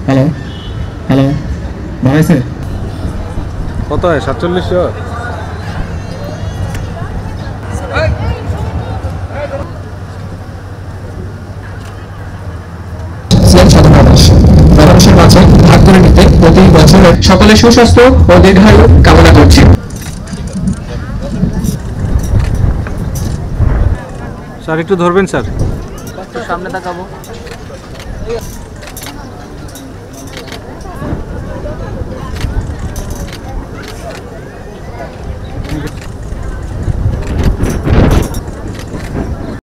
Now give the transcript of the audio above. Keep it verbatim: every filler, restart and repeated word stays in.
Hello hello ভাই sir কত হয় সাতচল্লিশশো? মানুষের মাঝে ভাগ করে নিতে প্রতি বছরের সকলের সুস্বাস্থ্য ও দীর্ঘায়ু কামনা করছি। স্যার একটু ধরবেন স্যার, একটু সামনে তাকাবো।